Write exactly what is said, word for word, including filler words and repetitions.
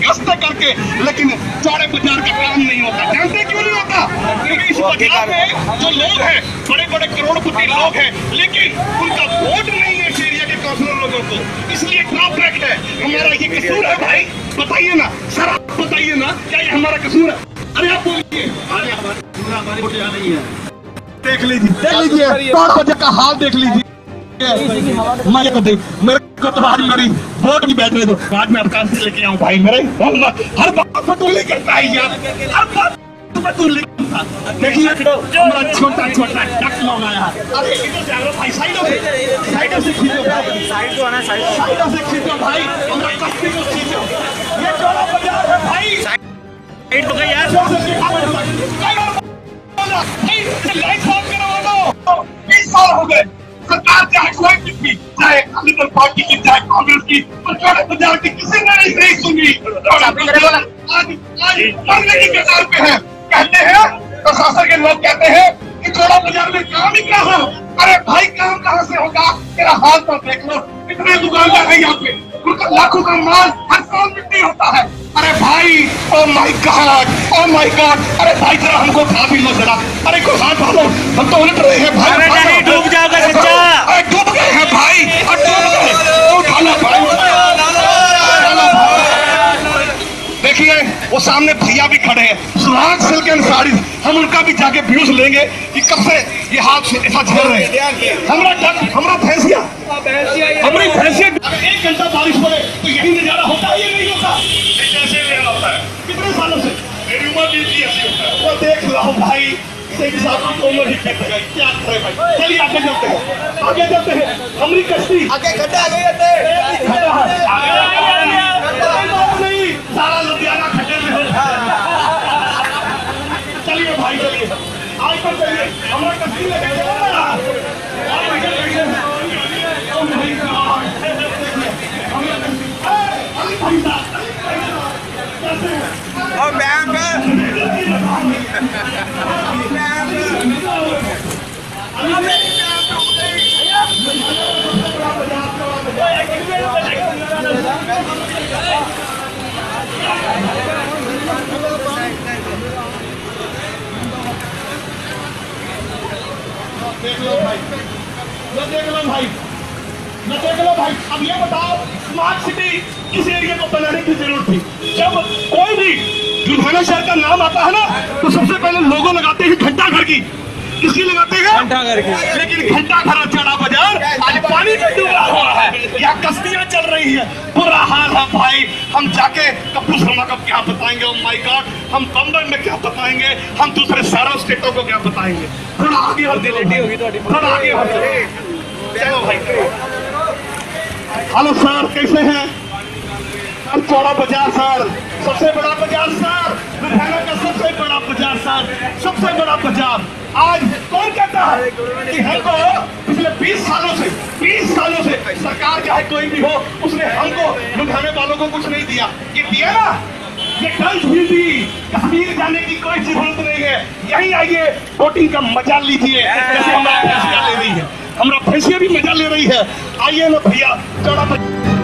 शिकस्त करके, लेकिन चौड़े बाजार का काम नहीं होता। जानते क्यों नहीं होता? क्योंकि इस बाजार में जो लोग हैं बड़े बड़े करोड़पति लोग हैं, लेकिन उनका वोट नहीं है इस एरिया के काउंसिलर लोगों को, इसलिए ड्रॉबैक है। हमारा ये कसूर है भाई, बताइए ना सर, आप बताइए ना, क्या ये हमारा कसूर है? अरे आप बोलिए, हमारी वोट यहाँ नहीं है। देख लीजिए, देख लीजिए कौन बजा का हाल देख लीजिए। मैं को देख, मेरे को तो आज मेरी वोट नहीं बैठ रहे, तो आज मैं आपका लेके आऊँ भाई। मेरे हर बात पर टोली करता है यार, हर बात पर टोली करता। देखिए हमारा छोटा छोटा डक लोग आया है। अरे इधर से आओ भाई, साइडों से साइडों से खींचो भाई, साइड तो आना, साइड साइडों से खींचो भाई, हमारा कस्ती को खींचो। ये चौड़ा बाजार है भाई, साइड तो गई यार, लाइट ऑफ करो। बीस साल हो गए सरकार, चाहे कोई भी, चाहे लिबरल पार्टी की, चाहे कांग्रेस की, और चौड़े बाजार की किसी ने नहीं सुनी। आज आज मरने की कगार पे है। कहते हैं प्रशासन के लोग कहते हैं कि चौड़ा बाजार में काम ही क्या हो। अरे भाई काम कहाँ से होगा? तेरा हाल तो देख लो, कितने दुकानदार है यहाँ पे, उनका लाखों का माल हर साल बिक्री होता है। अरे भाई, oh my god, oh my god, अरे भाई जरा हमको खा भी लो जरा। अरे को हाथ डालो, हम तो उलट रहे हैं भाई, डूब जाओगे सच्चा। अरे डूब गए हैं भाई, डूब गए, उठाना भाई। देखिए वो सामने भैया भी खड़े हैं, सुहाग सिल्क एंड साड़ी, हम उनका भी जाके व्यूज लेंगे कि कब से ये हाथ ऐसा झेल रहे हैं। हमरा डक, हमरा भैंसिया, हमारी भैंसिया, एक घंटा बारिश पड़े तो यही नजारा होता है, ये नहीं होता। कैसे लेना होता है? कितने सालों से मेरी उम्र बीती ऐसी होता है। वो देख लो भाई, दोनों ही कहते हैं, क्या करे भाई। चलिए आगे चलते हैं, आगे चलते हैं, हमारी कश्ती आगे गड्ढा आगे जाते नहीं, सारा लुधियाना खड्डे में हो। चलिए भाई चलिए, आज पर चलिए, हमारा कश्ती लेके और मैम देख लो भाई, न देख लो भाई, न देख लो भाई। अब ये बताओ, स्मार्ट सिटी किस एरिया को बनाने की जरूरत थी? जब कोई भी लुधियाना शहर का नाम आता है ना, तो सबसे पहले लोगों लगाते हैं घंटा घर की। किसकी लगाते हैं? घंटा घर की। लेकिन घंटा घर चौड़ा बाजार आज पानी में डूबा हुआ है, यहाँ कश्तियां चल रही है, बुरा हाल है भाई। हम जाके कपूर शर्मा को क्या बताएंगे? ओ माय गॉड, हम बम्बई में क्या बताएंगे? हम दूसरे सारा स्टेटों को क्या बताएंगे? थोड़ा आगे और होगी, थोड़ा आगे और चलो भाई। हेलो सर, कैसे हैं? सर चौड़ा बाजार सर, सबसे बड़ा बाजार सर, लुधियाना का सबसे बड़ा बाजार सर, सबसे बड़ा बाजार। आज कौन कहता है कि हमको पिछले बीस सालों से बीस सालों से सरकार चाहे कोई भी हो, उसने हमको लुधियाने वालों को कुछ नहीं दिया। ये दिया ना, ये कल भी दी। कश्मीर जाने की कोई जरूरत नहीं है, यहीं आइए, बोटिंग का मजा लीजिए, जैसे हमारा भैंसिया ले रही है, हमारा भैंसिया भी मजा ले रही है। आइए ना भैया, चौड़ा